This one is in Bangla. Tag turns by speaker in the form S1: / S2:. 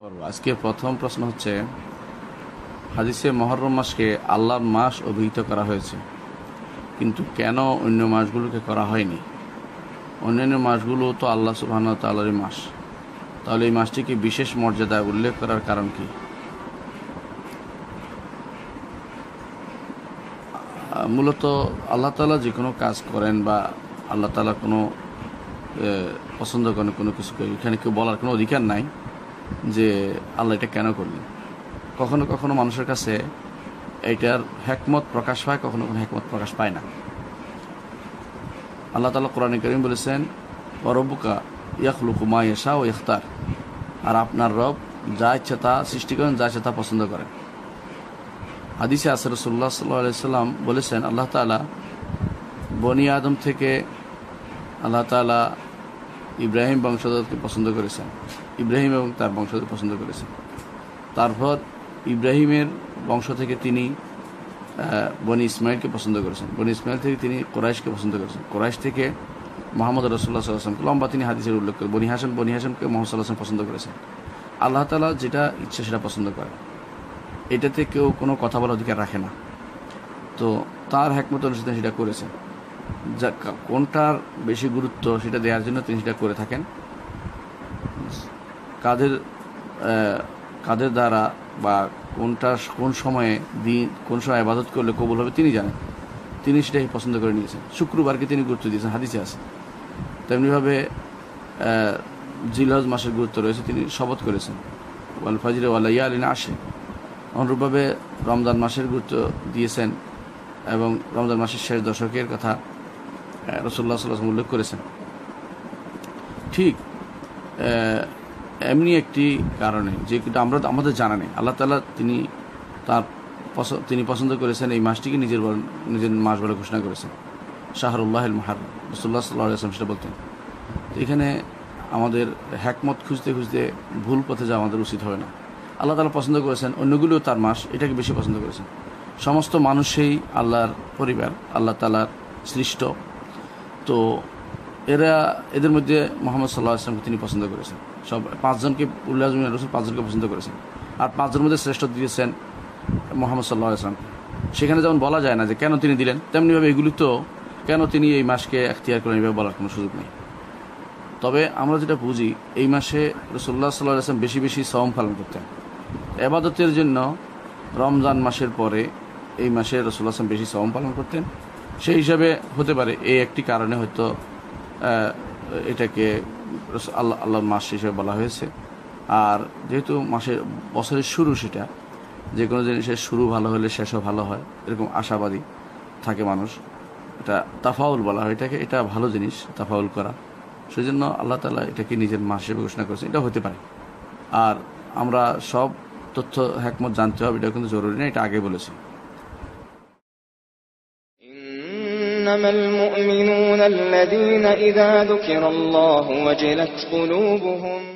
S1: আজকে প্রথম প্রশ্ন হচ্ছে, হাদিসে মুহররম মাসকে আল্লাহর মাস অভিহিত করা হয়েছে, কিন্তু কেন অন্য মাসগুলোকে করা হয়নি? অন্যান্য মাসগুলো তো আল্লাহ সুবহানাহু ওয়া তাআলারই মাস, তাহলে এই মাসটিকে বিশেষ মর্যাদা উল্লেখ করার কারণ কি? মূলত আল্লাহ তাআলা যে কোনো কাজ করেন বা আল্লাহ তাআলা কোনো পছন্দ করেন কোনো কিছুকে, এখানে কেউ বলার কোনো অধিকার নাই যে আল্লাহ এটা কেন করলেন। কখনো কখনো মানুষের কাছে এইটার হিকমত প্রকাশ পায়, কখনো কখনো হিকমত প্রকাশ পায় না। আল্লাহ তাআলা কোরআনে কারীম বলেছেন, ওয়া রাব্বুকা ইয়াখলুকু মা ইয়াশা ওয়া ইখতার, আর আপনার রব যা ইচ্ছা তা সৃষ্টি করেন, যা ইচ্ছা তা পছন্দ করেন। হাদিসে আছে রাসূলুল্লাহ সাল্লাল্লাহু আলাইহি সাল্লাম বলেছেন, আল্লাহ তাআলা বনি আদম থেকে আল্লাহ তাআলা ইব্রাহিম বংশধরকে পছন্দ করেছেন, ইব্রাহিম এবং তার বংশধর পছন্দ করেছেন। তারপর ইব্রাহিমের বংশ থেকে তিনি বনি ইসমাইলকে পছন্দ করেছেন, বনি ইসমাইল থেকে তিনি কুরাইশকে পছন্দ করেছেন, কুরাইশ থেকে মুহাম্মদ রাসূলুল্লাহ সাল্লাল্লাহু আলাইহি ওয়াসাল্লামকে লম্বা তিনি হাদিসের উল্লেখ করেন। বনি হাশিমকে মুহাম্মদ সাল্লাল্লাহু আলাইহি ওয়াসাল্লাম পছন্দ করেছেন। আল্লাহ তাআলা যেটা ইচ্ছা সেটা পছন্দ করেন, এটাতে কেউ কোনো কথা বলার অধিকার রাখে না। তো তার হিকমত অনুসারে সেটা করেছেন, যা কোনটার বেশি গুরুত্ব সেটা দেওয়ার জন্য তিনি সেটা করে থাকেন। কাদের দ্বারা বা কোন সময়ে দিন, কোন সময় ইবাদত করলে কবুল হবে তিনি জানেন, তিনি সেটাই পছন্দ করে নিয়েছেন। শুক্রবারকে তিনি গুরুত্ব দিয়েছেন, হাদিসে আছে। তেমনিভাবে জিলহজ মাসের গুরুত্ব রয়েছে, তিনি শপথ করেছেন, ওয়াল ফাজরি ওয়া লায়ালিন আশর। অনুরূপভাবে রমজান মাসের গুরুত্ব দিয়েছেন এবং রমজান মাসের শেষ দশকের কথা রাসূলুল্লাহ সাল্লাল্লাহু আলাইহি ওয়াসাল্লাম উল্লেখ করেছেন। ঠিক এমনি একটি কারণে যেটা আমাদের জানা নেই, আল্লাহ তাআলা তিনি পছন্দ করেছেন এই মাসটিকে নিজের মাস বলে ঘোষণা করেছেন, শাহরুল্লাহিল মুহাররম। রাসূলুল্লাহ সাল্লাল্লাহু আলাইহি ওয়াসাল্লাম সেটা বলতেন। তো এখানে আমাদের হিকমত খুঁজতে খুঁজতে ভুল পথে যাওয়া আমাদের উচিত হবে না। আল্লাহ তাআলা পছন্দ করেছেন, অন্যগুলোও তার মাস, এটাকে বেশি পছন্দ করেছেন। সমস্ত মানুষই আল্লাহর পরিবার, আল্লাহ তাআলার সৃষ্ট। তো এদের মধ্যে মুহাম্মদ সাল্লাল্লাহু আলাইহি ওয়াসাল্লামকে তিনি পছন্দ করেছেন। সব পাঁচজনকে উল্লাহ রাসূল পাঁচজনকে পছন্দ করেছেন, আর পাঁচজনের মধ্যে শ্রেষ্ঠ দিয়েছেন মুহাম্মদ সাল্লাল্লাহু আলাইহি ওয়াসাল্লামকে। সেখানে যেমন বলা যায় না যে কেন তিনি দিলেন, তেমনিভাবে এগুলি তো কেন তিনি এই মাসকে এখতিয়ার করেন এভাবে বলার কোনো সুযোগ নেই। তবে আমরা যেটা বুঝি, এই মাসে রাসূলুল্লাহ সাল্লাল্লাহু আলাইহি ওয়াসাল্লাম বেশি বেশি সওম পালন করতেন ইবাদতের জন্য। রমজান মাসের পরে এই মাসে রাসূলুল্লাহ সাল্লাল্লাহু আলাইহি ওয়াসাল্লাম বেশি সওম পালন করতেন। সেই হিসাবে হতে পারে এই একটি কারণে হয়তো এটাকে আল্লাহর মাস হিসেবে বলা হয়েছে। আর যেহেতু বছরের শুরু, সেটা যে কোনো জিনিসের শুরু ভালো হলে শেষও ভালো হয়, এরকম আশাবাদী থাকে মানুষ। এটা তাফাউল বলা হয় এটাকে, এটা ভালো জিনিস তাফাউল করা। সেই জন্য আল্লাহ তাআলা এটাকে নিজের মাস হিসেবে ঘোষণা করেছেন, এটা হতে পারে। আর আমরা সব তথ্য হিকমত জানতে হবে, এটা কিন্তু জরুরি না, এটা আগে বলেছি।
S2: إنما المؤمنون الذين إذا ذكر الله وجلت قلوبهم